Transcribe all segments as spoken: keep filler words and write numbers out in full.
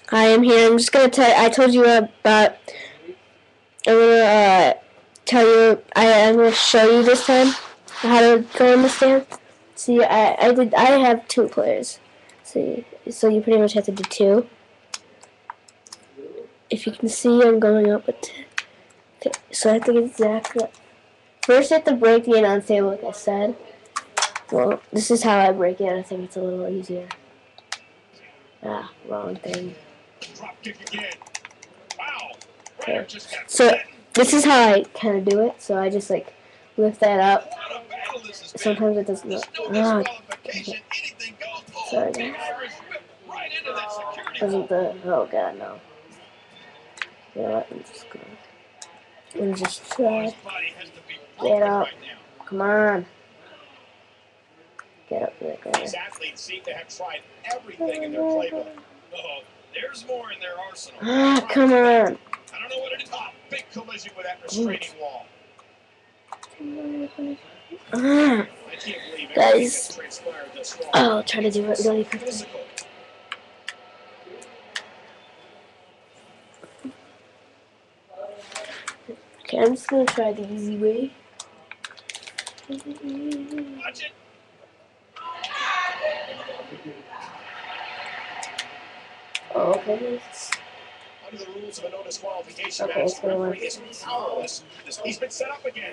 I am here. I'm just gonna tell. I told you about. I'm gonna uh, tell you. I, I'm gonna show you this time how to go in the stand. See, I, I did. I have two players. See, so you pretty much have to do two. If you can see, I'm going up with. Okay, so I have to get Zach. First, you have to break the announce table, like I said. Well, this is how I break it. I think it's a little easier. Ah, wrong thing. Okay. So this is how I kind of do it. So I just like lift that up. Sometimes it doesn't. Oh, okay. Sorry, guys. Wasn't the? Oh God, no. Yeah, let me just go. Let me just try. Get up. Come on. Get up there, guys. These athletes seem to have tried everything in their playbook. Oh, there's more in their arsenal. Ah, come on. I don't know what it is. Oh, big collision with that restraining wall. Ah, guys. Oh, I'll try to do it really quickly. Okay, I'm just gonna try the easy way. Watch it. Oh, okay. Under the rules of a no disqualification Okay, match, it's gonna work. is powerless. He's been set up again.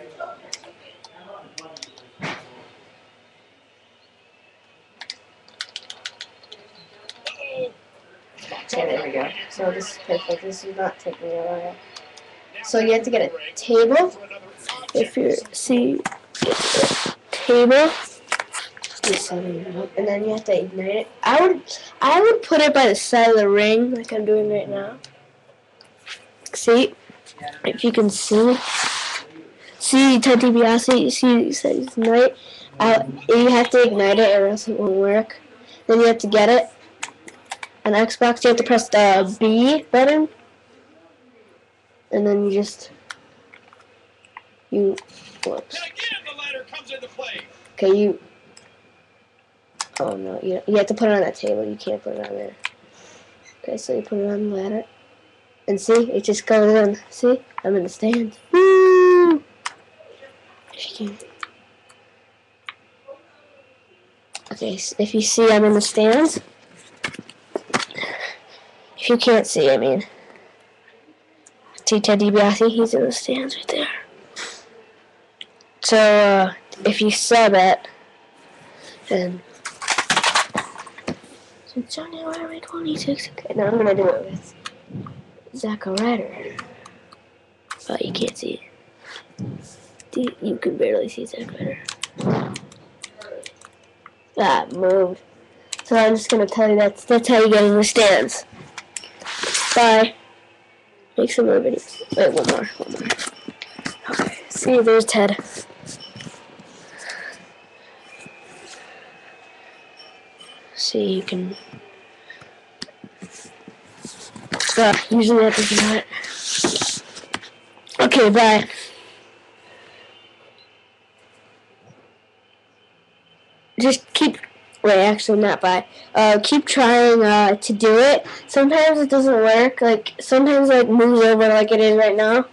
Uh-oh. Okay, there we go. So this is perfect. This is not taking me a while. So you have to get a table. If you see, get a table. And then you have to ignite it. I would, I would put it by the side of the ring, like I'm doing right now. See, if you can see, see Ted DiBiase. You see, it says ignite. Uh, you have to ignite it, or else it won't work. Then you have to get it. On Xbox, you have to press the B button, and then you just you. Whoops. Okay, you. Oh no, you, you have to put it on that table. You can't put it on there. Okay, so you put it on the ladder. And see, it just goes in. See? I'm in the stands. Woo! If you can. Okay, so if you see, I'm in the stands. If you can't see, I mean. See Ted DiBiase? He's in the stands right there. So, uh, if you sub it, then. So January twenty-sixth. Okay, now I'm gonna do it with Zach Ryder. Oh, you can't see it. You can barely see Zach Ryder. Ah, moved. So I'm just gonna tell you that's that's how you get in the stands. Bye. Make some more videos. Wait, one more, one more. Okay. See, there's Ted. See, you can. Uh, usually that does not. Okay, bye. Just keep. Wait, actually, not bye. Uh, keep trying uh, to do it. Sometimes it doesn't work. Like sometimes, like moves over like it is right now.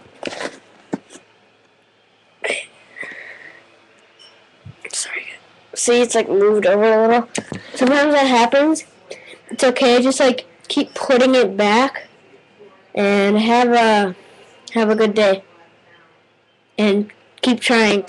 Sorry. See, it's like moved over a little. Sometimes that happens. It's okay. Just like keep putting it back, and have a have a good day, and keep trying.